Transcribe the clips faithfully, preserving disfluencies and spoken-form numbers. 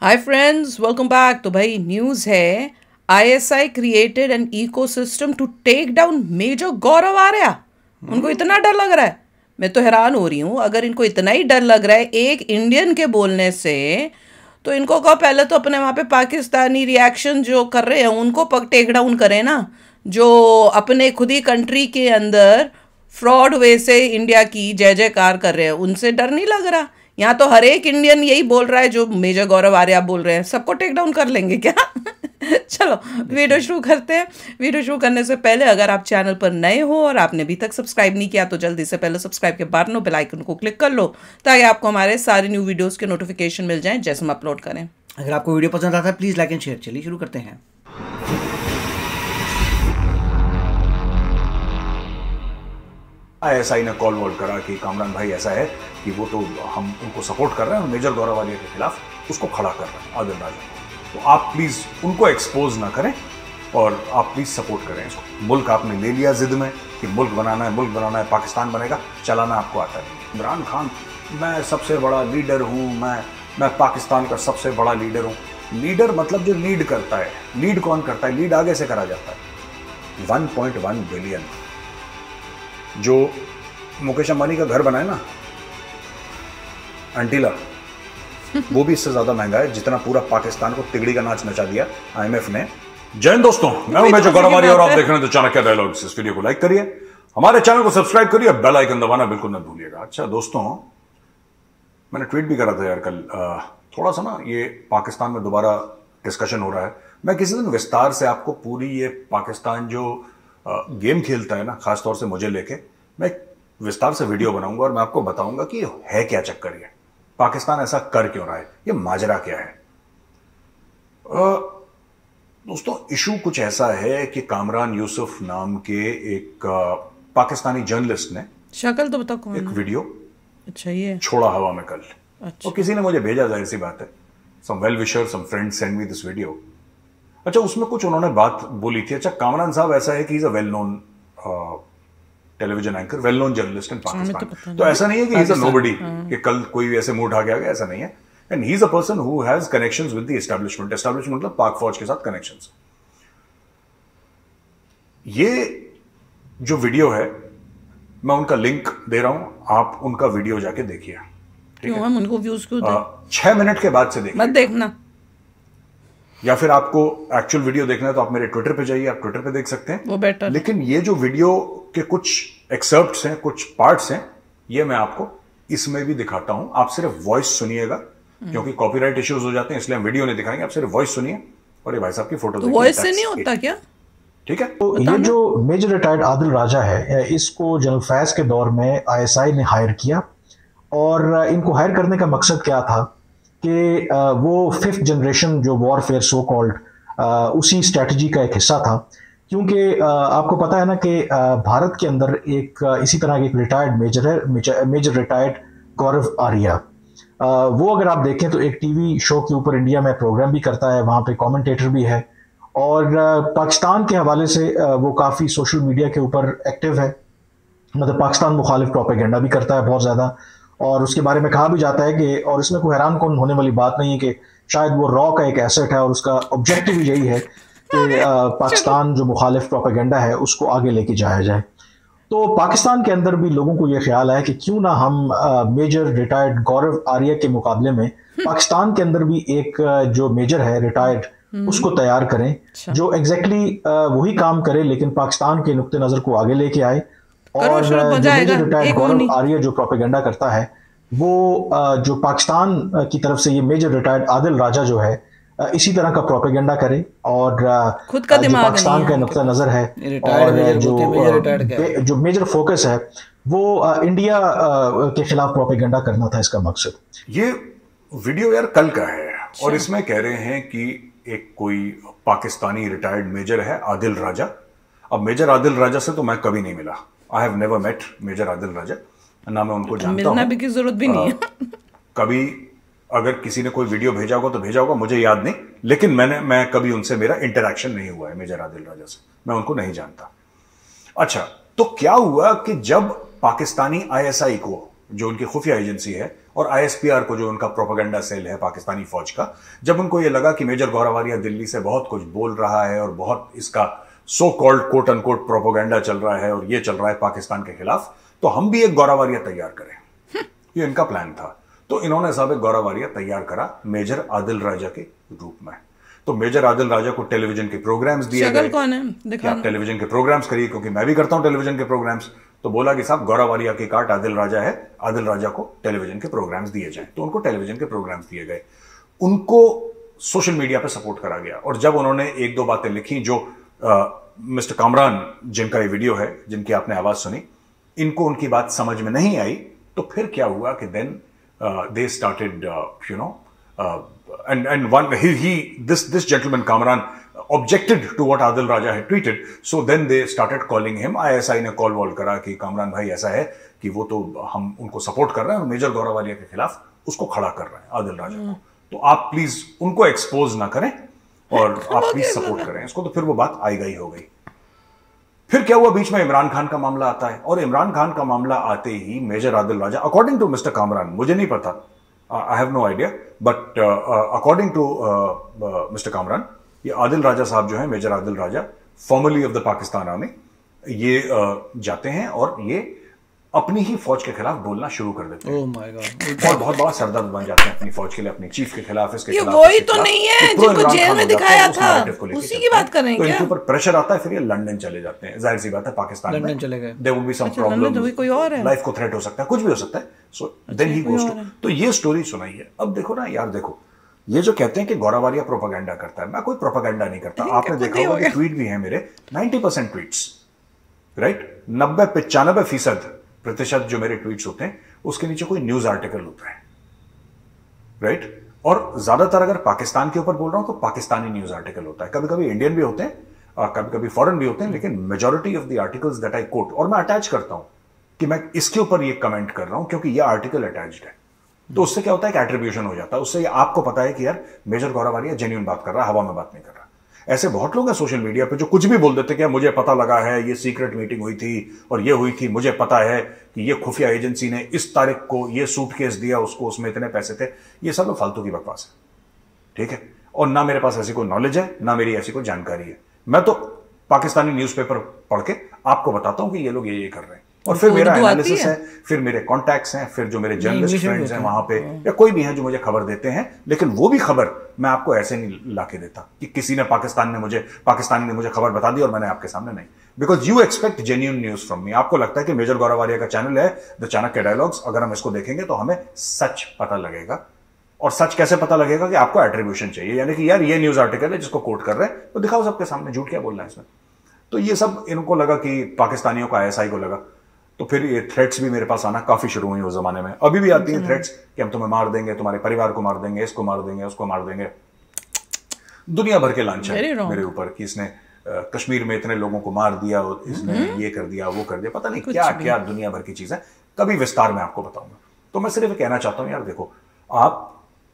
Hi friends, welcome back. तो भाई news है, ISI created an ecosystem to take down major Gaurav Arya. उनको इतना डर लग रहा है, मैं तो हैरान हो रही हूँ। अगर इनको इतना ही डर लग रहा है एक इंडियन के बोलने से, तो इनको कहो पहले तो अपने वहाँ पे पाकिस्तानी रिएक्शन जो कर रहे हैं उनको पग टेक डाउन करें ना, जो अपने खुद ही कंट्री के अंदर फ्रॉड वे से इंडिया की जय जयकार कर रहे हैं। उनसे डर नहीं लग रहा? यहाँ तो हर एक इंडियन यही बोल रहा है जो मेजर गौरव आर्या बोल रहे हैं। सबको टेक डाउन कर लेंगे क्या? चलो वीडियो शुरू करते हैं। वीडियो शुरू करने से पहले अगर आप चैनल पर नए हो और आपने अभी तक सब्सक्राइब नहीं किया तो जल्दी से पहले सब्सक्राइब के बाद नो बेल आइकन को क्लिक कर लो, ताकि आपको हमारे सारे न्यू वीडियोस के नोटिफिकेशन मिल जाएं जैसे हम अपलोड करें। अगर आपको वीडियो पसंद आता है प्लीज़ लाइक एंड शेयर। चलिए शुरू करते हैं। आईएसआई ने कॉल वॉल करा कि कामरान भाई ऐसा है कि वो तो हम उनको सपोर्ट कर रहे हैं और मेजर गौरव आर्या के खिलाफ उसको खड़ा कर रहे हैं, आदिल राजा। तो आप प्लीज़ उनको एक्सपोज ना करें और आप प्लीज़ सपोर्ट करें इसको। मुल्क आपने ले लिया जिद में कि मुल्क बनाना है, मुल्क बनाना है, पाकिस्तान बनेगा, चलाना आपको आता है। इमरान खान, मैं सबसे बड़ा लीडर हूँ, मैं मैं पाकिस्तान का सबसे बड़ा लीडर हूँ। लीडर मतलब जो लीड करता है। लीड कौन करता है? लीड आगे से करा जाता है। वन पॉइंट वन बिलियन जो मुकेश अंबानी का घर बना है ना, अंटीला, वो भी इससे ज्यादा महंगा है जितना पूरा पाकिस्तान को तिगड़ी का नाच नचा दिया आईएमएफ ने। जय हिंद दोस्तों, मैं हूं मेजर गौरव आर्या और आप देख रहे हैं तो चाणक्य डायलॉग्स। इस वीडियो को लाइक करिए, हमारे चैनल को सब्सक्राइब करिए, बेल आइकन दबाना बिल्कुल न भूलिएगा। अच्छा दोस्तों, मैंने ट्वीट भी करा था यार कल, थोड़ा सा ना ये पाकिस्तान में दोबारा डिस्कशन हो रहा है। मैं किसी दिन विस्तार से आपको पूरी ये पाकिस्तान जो गेम खेलता है ना, खासतौर से मुझे लेके, मैं विस्तार से वीडियो बनाऊंगा और मैं आपको बताऊंगा कि है क्या चक्कर, ये पाकिस्तान ऐसा कर क्यों रहा है, ये माजरा क्या है। दोस्तों, इशू कुछ ऐसा है कि कामरान यूसुफ नाम के एक पाकिस्तानी जर्नलिस्ट ने, शक्ल तो बताओ कौन एक है? वीडियो अच्छा, ये छोड़ा हवा में कल। अच्छा। और किसी ने मुझे भेजा, जाहिर सी बात है, some well wisher, some friends send me this video. अच्छा, उसमें कुछ उन्होंने बात बोली थी। अच्छा, कामरान साहब ऐसा है कि is a well known television anchor, well known journalist in Pakistan. तो ऐसा नहीं है कि इज अ नोबडी, कि कल कोई ऐसे मुंह उठा के आ गया, ऐसा नहीं है। And he is a person who has connections with the establishment. Establishment मतलब पाक फौज के साथ कनेक्शंस। ये जो वीडियो है, मैं उनका लिंक दे रहा हूं, आप उनका वीडियो जाके देखिए। ठीक है, हम उनको व्यूज क्यों दें? छह मिनट के बाद से देखिए, मत देखना। या फिर आपको एक्चुअल वीडियो देखना है तो आप मेरे ट्विटर पे जाइए, आप ट्विटर पे देख सकते हैं, वो बेटर। लेकिन ये जो वीडियो के कुछ एक्सर्प्ट्स हैं, कुछ पार्ट्स हैं, ये मैं आपको इसमें भी दिखाता हूं। आप सिर्फ वॉइस सुनिएगा, क्योंकि कॉपीराइट इश्यूज हो जाते हैं, इसलिए हम वीडियो नहीं दिखाएंगे। आप सिर्फ वॉइस सुनिए और ये भाई साहब की फोटो देखिए। वॉइस से नहीं होता क्या? ठीक है। तो ये जो मेजर रिटायर्ड आदिल राजा है, इसको जनरल फैज के दौर में आईएसआई ने हायर किया। और इनको हायर करने का मकसद क्या था कि वो फिफ्थ जनरेशन जो वॉरफेयर सो कॉल्ड, उसी स्ट्रेटजी का एक हिस्सा था। क्योंकि आपको पता है ना कि भारत के अंदर एक इसी तरह के एक रिटायर्ड मेजर है, मेजर रिटायर्ड गौरव आर्या। वो अगर आप देखें तो एक टीवी शो के ऊपर इंडिया में प्रोग्राम भी करता है, वहाँ पे कमेंटेटर भी है, और पाकिस्तान के हवाले से वो काफ़ी सोशल मीडिया के ऊपर एक्टिव है। मतलब पाकिस्तान मुखालिफ प्रोपेगेंडा भी करता है बहुत ज़्यादा, और उसके बारे में कहा भी जाता है कि, और इसमें कोई हैरान कौन होने वाली बात नहीं है कि शायद वो रॉ का एक एसेट है और उसका ऑब्जेक्टिव यही है कि पाकिस्तान जो मुखालिफ प्रोपेगेंडा है उसको आगे लेके जाया जाए। तो पाकिस्तान के अंदर भी लोगों को ये ख्याल है कि क्यों ना हम आ, मेजर रिटायर्ड गौरव आर्या के मुकाबले में पाकिस्तान के अंदर भी एक जो मेजर है रिटायर्ड, उसको तैयार करें, जो एग्जैक्टली वही काम करे लेकिन पाकिस्तान के नुक्ते नज़र को आगे लेके आए। और जो मेजर रिटायर्ड गौरव आर्या जो प्रोपेगेंडा करता है, वो जो पाकिस्तान की तरफ से ये मेजर रिटायर्ड आदिल राजा जो है इसी तरह का प्रोपेगेंडा करे, और खुद का जो पाकिस्तान का नुक्ता नजर है और जो जो मेजर फोकस है वो इंडिया के खिलाफ प्रोपेगेंडा करना था इसका मकसद। ये वीडियो यार कल का है और इसमें कह रहे हैं कि एक कोई पाकिस्तानी रिटायर्ड मेजर है आदिल राजा। अब मेजर आदिल राजा से तो मैं कभी नहीं मिला, I have never met major Adil Raja, ना मैं उनको जानता हूं, मिलना भी की जरूरत भी नहीं है। कभी अगर किसी ने कोई वीडियो भेजा होगा तो भेजा होगा, मुझे याद नहीं, लेकिन मैंने मैं कभी उनसे मेरा इंटरेक्शन नहीं हुआ है मेजर आदिल राजा से, मैं उनको नहीं जानता। अच्छा, तो क्या हुआ कि जब पाकिस्तानी आईएसआई को जो उनकी खुफिया एजेंसी है, और आईएसपीआर को जो उनका प्रोपेगेंडा सेल है पाकिस्तानी फौज का, जब उनको ये लगा कि मेजर गौरवारिया दिल्ली से बहुत कुछ बोल रहा है और बहुत इसका so called quote unquote propaganda चल रहा है और ये चल रहा है पाकिस्तान के खिलाफ, तो हम भी एक गौरवारिया तैयार करें। ये इनका प्लान था। तो इन्होंने साहब एक गौरवारिया तैयार करा मेजर आदिल राजा के रूप में। तो मेजर आदिल राजा को टेलीविजन के प्रोग्राम्स दिए गए। कौन है कि आप टेलीविजन के प्रोग्राम्स करिए, क्योंकि मैं भी करता हूं टेलीविजन के प्रोग्राम्स। तो बोला कि साहब गौरवारिया की काट आदिल राजा है, आदिल राजा को टेलीविजन के प्रोग्राम्स दिए जाए। तो उनको टेलीविजन के प्रोग्राम्स दिए गए, उनको सोशल मीडिया पे सपोर्ट करा गया। और जब उन्होंने एक दो बातें लिखी जो मिस्टर कामरान, जिनका ये वीडियो है, जिनकी आपने आवाज सुनी, इनको उनकी बात समझ में नहीं आई, तो फिर क्या हुआ कि then they started you know and and one he he this this gentleman Kamran objected to what Adil Raja had tweeted, so then they started calling him। I S I ने कॉल वॉल करा कि कामरान भाई ऐसा है कि वो तो हम उनको सपोर्ट कर रहे हैं और मेजर गौरवारिया के खिलाफ उसको खड़ा कर रहे हैं आदिल राजा को, तो आप प्लीज उनको एक्सपोज ना करें और आप प्लीज सपोर्ट करें इसको। तो फिर वो बात आई गई हो गई। फिर क्या हुआ, बीच में इमरान खान का मामला आता है, और इमरान खान का मामला आते ही major Adil Raja, according to mister Kamran, मुझे नहीं पता, I have no idea, but uh, uh, according to uh, uh, mister Kamran, ये आदिल राजा साहब जो है, major Adil Raja, formerly of the Pakistan army, ये uh, जाते हैं और ये अपनी ही फौज के खिलाफ बोलना शुरू कर देते हैं। Oh my god. और बहुत बड़ा सरदर्द बन जाते हैं अपनी फौज के लिए, अपनी चीफ के खिलाफ, इसके ये खिलाफ। वही तो नहीं है जिनको जेल में दिखाया था, उसी की बात कर रहे हैं तो क्या? इनके ऊपर प्रेशर आता है, फिर ये लंदन चले जाते हैं। जाहिर सी बात है, पाकिस्तान में लंदन चले गए, देयर वुड बी सम अच्छा, लंदन तो भी कोई और है। प्रॉब्लम, लाइफ को थ्रेट हो सकता है, कुछ भी हो सकता है। So then he goes to, तो ये स्टोरी सुनाई है। अब देखो ना यार, देखो ये जो कहते हैं कि गौरवारिया प्रोपेगेंडा करता है, मैं कोई प्रोपेगेंडा नहीं करता। आपने देखा होगा कि ट्वीट भी है मेरे, नाइन्टी परसेंट ट्वीट्स, राइट, नब्बे पचानबे फीसद प्रतिशत जो मेरे ट्वीट्स होते हैं उसके नीचे कोई न्यूज आर्टिकल होता है, राइट। और ज्यादातर अगर पाकिस्तान के ऊपर बोल रहा हूं तो पाकिस्तानी न्यूज आर्टिकल होता है, कभी कभी इंडियन भी होते हैं, कभी कभी फॉरेन भी होते हैं, लेकिन majority of the articles that I quote, और मैं अटैच करता हूं कि मैं इसके ऊपर ये कमेंट कर रहा हूं क्योंकि ये आर्टिकल अटैच्ड है। तो उससे क्या होता है कि एट्रीब्यूशन हो जाता है, उससे आपको पता है कि यार मेजर गौरवारिया जेन्युइन बात कर रहा है, हवा में बात नहीं कर रहा। ऐसे बहुत लोग हैं सोशल मीडिया पे जो कुछ भी बोल देते हैं, मुझे पता लगा है, ये सीक्रेट मीटिंग हुई थी और ये हुई थी, मुझे पता है कि ये खुफिया एजेंसी ने इस तारीख को ये सूटकेस दिया उसको, उसमें इतने पैसे थे। ये सब फालतू की बकवास है, ठीक है। और ना मेरे पास ऐसी कोई नॉलेज है, ना मेरी ऐसी कोई जानकारी है। मैं तो पाकिस्तानी न्यूज़पेपर पढ़ के आपको बताता हूं कि ये लोग ये ये कर रहे हैं, और फिर मेरा एनालिसिस है, फिर मेरे कॉन्टैक्ट्स हैं, फिर जो मेरे जर्नलिस्ट फ्रेंड्स हैं वहां पे, या कोई भी हैं जो मुझे खबर देते हैं। लेकिन वो भी खबर मैं आपको ऐसे नहीं लाके देता कि किसी ने पाकिस्तान ने मुझे पाकिस्तानी ने मुझे खबर बता दी और मैंने आपके सामने नहीं, because you expect genuine news from me. आपको लगता है कि मेजर गौरवारिया का चैनल है द चाणक्य डायलॉग्स, अगर हम इसको देखेंगे तो हमें सच पता लगेगा। और सच कैसे पता लगेगा कि आपको एट्रीब्यूशन चाहिए, यानी कि यार ये न्यूज आर्टिकल है जिसको कोट कर रहे हैं तो दिखाओ सबके सामने, झूठ क्या बोलना है इसमें। तो ये सब इनको लगा कि पाकिस्तानियों को आईएसआई को लगा, तो फिर ये थ्रेट्स भी मेरे पास आना काफी शुरू हुई उस जमाने में, अभी भी आती हैं थ्रेट्स कि हम तुम्हें मार देंगे, तुम्हारे परिवार को मार देंगे, इसको मार देंगे, उसको मार देंगे। दुनिया भर के लांछन मेरे ऊपर कि इसने आ, कश्मीर में इतने लोगों को मार दिया, इसने ये कर दिया, वो कर दिया, पता नहीं क्या क्या दुनिया भर की चीजें, कभी विस्तार में आपको बताऊंगा। तो मैं सिर्फ कहना चाहता हूं यार देखो, आप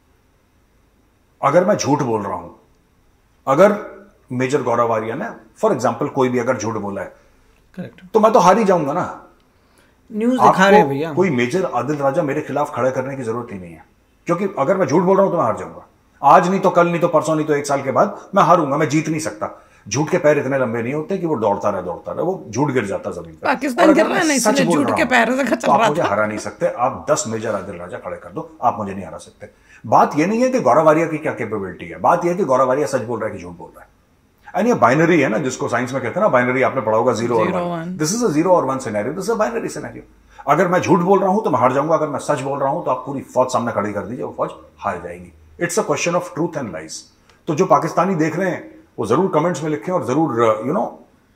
अगर मैं झूठ बोल रहा हूं, अगर मेजर गौरवारिया ने फॉर एग्जाम्पल कोई भी अगर झूठ बोला है, करेक्ट, तो मैं तो हार ही जाऊंगा ना। न्यूज दिखा रहे हैं भैया, कोई मेजर आदिल राजा मेरे खिलाफ खड़ा करने की जरूरत ही नहीं है, क्योंकि अगर मैं झूठ बोल रहा हूं तो मैं हार जाऊंगा। आज नहीं तो कल, नहीं तो परसों, नहीं तो एक साल के बाद मैं हारूंगा, मैं जीत नहीं सकता। झूठ के पैर इतने लंबे नहीं होते कि वो दौड़ता रहे दौड़ता रहे, वो झूठ गिर जाता जमीन पर। पाकिस्तान गिर रहा है ना, इसलिए झूठ के पैरों से चल रहा था। आप मुझे हरा नहीं सकते, आप दस मेजर आदिल राजा खड़े कर दो, आप मुझे नहीं हरा सकते। बात यह नहीं है कि गौरवारिया की क्या कैपेबिलिटी है, बात यह है कि गौरवारिया सच बोल रहा है कि झूठ बोल रहा है। एंड ये बाइनरी है ना, जिसको साइंस में कहते हैं ना बाइनरी, आपने पढ़ा होगा जीरो और one. This is a zero और one scenario, this is a binary scenario. अगर मैं झूठ बोल रहा हूं तो मैं हार जाऊंगा, अगर मैं सच बोल रहा हूं तो आप पूरी फौज सामने खड़ी कर दीजिए, वो फौज हार जाएगी। It's a question of truth and lies. तो जो पाकिस्तानी देख रहे हैं वो जरूर कमेंट्स में लिखें और जरूर यू नो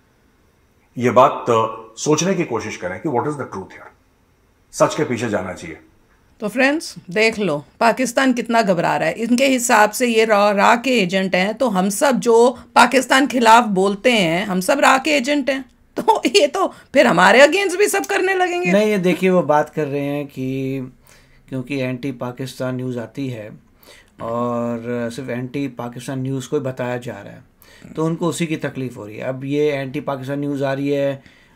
ये बात सोचने की कोशिश करें कि व्हाट इज द ट्रूथ यार, सच के पीछे जाना चाहिए। तो फ्रेंड्स देख लो पाकिस्तान कितना घबरा रहा है, इनके हिसाब से ये रा, रा के एजेंट हैं, तो हम सब जो पाकिस्तान खिलाफ बोलते हैं हम सब रा के एजेंट हैं, तो ये तो फिर हमारे अगेंस्ट भी सब करने लगेंगे। नहीं, ये देखिए वो बात कर रहे हैं कि क्योंकि एंटी पाकिस्तान न्यूज़ आती है और सिर्फ एंटी पाकिस्तान न्यूज़ को ही बताया जा रहा है, तो उनको उसी की तकलीफ़ हो रही है। अब ये एंटी पाकिस्तान न्यूज़ आ रही है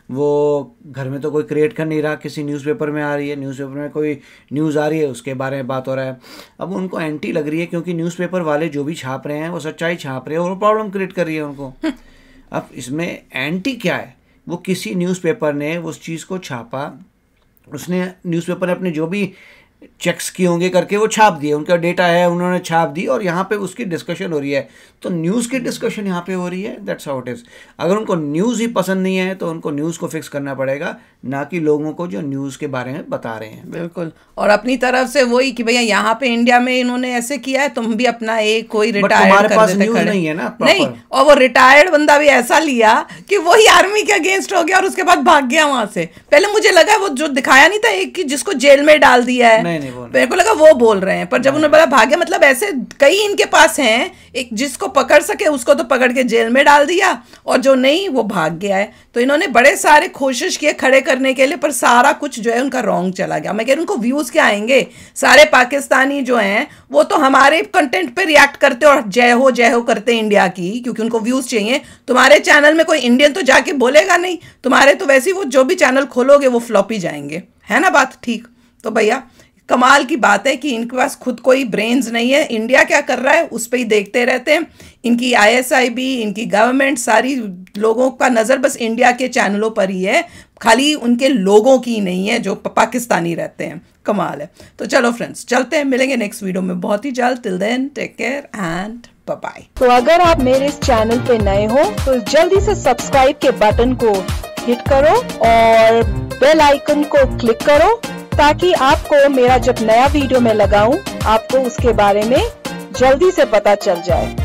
वो घर में तो कोई क्रिएट कर नहीं रहा, किसी न्यूज़पेपर में आ रही है, न्यूज़पेपर में कोई न्यूज़ आ रही है उसके बारे में बात हो रहा है। अब उनको एंटी लग रही है क्योंकि न्यूज़पेपर वाले जो भी छाप रहे हैं वो सच्चाई छाप रहे हैं और वो प्रॉब्लम क्रिएट कर रही है उनको। अब इसमें एंटी क्या है, वो किसी न्यूज़पेपर ने उस चीज़ को छापा, उसने न्यूज़पेपर ने अपने जो भी चेक्स किए होंगे करके वो छाप दिए, उनका डेटा है उन्होंने छाप दी और यहाँ पे उसकी डिस्कशन हो रही है, तो न्यूज़ की डिस्कशन यहाँ पे हो रही है। That's how it is. अगर उनको न्यूज़ ही पसंद नहीं है तो उनको न्यूज़ को फिक्स करना पड़ेगा, ना कि लोगों को जो न्यूज़ के बारे में बता रहे हैं। बिल्कुल, और अपनी तरफ से वही कि भैया यहाँ पे इंडिया में इन्होंने ऐसे किया है, तुम भी अपना एक कोई रिटायर्ड कर देते खड़े। नहीं है ना नहीं, और वो रिटायर्ड बंदा भी ऐसा लिया कि वही आर्मी के अगेंस्ट हो गया और उसके बाद भाग गया वहां से। पहले मुझे लगा वो जो दिखाया नहीं था एक कि जिसको जेल में डाल दिया है, नहीं, नहीं, वो मेरे को लगा वो बोल रहे हैं, पर जब उन्होंने बोला भाग्य, मतलब ऐसे कई इनके पास हैं, एक जिसको पकड़ सके उसको तो पकड़ के जेल में डाल दिया और जो नहीं वो भाग गया है। तो इन्होंने बड़े सारे कोशिश किए खड़े करने के लिए, पर सारा कुछ जो है उनका रॉन्ग चला गया। मैं कह रही हूँ उनको व्यूज क्या आएंगे, सारे पाकिस्तानी जो हैं वो तो हमारे कंटेंट पे रिएक्ट करते और जय हो जय हो करते इंडिया की, क्योंकि उनको व्यूज चाहिए। तुम्हारे चैनल में कोई इंडियन तो जाके बोलेगा नहीं, तुम्हारे तो वैसे ही वो जो भी चैनल खोलोगे वो फ्लॉप ही जाएंगे, है ना बात ठीक। तो भैया कमाल की बात है कि इनके पास खुद कोई ब्रेन्स नहीं है, इंडिया क्या कर रहा है उस पर ही देखते रहते हैं। इनकी आईएसआई भी, इनकी गवर्नमेंट, सारी लोगों का नज़र बस इंडिया के चैनलों पर ही है, खाली उनके लोगों की नहीं है जो पाकिस्तानी रहते हैं। कमाल है। तो चलो फ्रेंड्स चलते हैं, मिलेंगे नेक्स्ट वीडियो में बहुत ही जल्द। Till then take care and bye bye. तो अगर आप मेरे इस चैनल पे नए हो तो जल्दी से सब्सक्राइब के बटन को हिट करो और बेल आइकन को क्लिक करो, ताकि आपको मेरा जब नया वीडियो मैं लगाऊं आपको उसके बारे में जल्दी से पता चल जाए।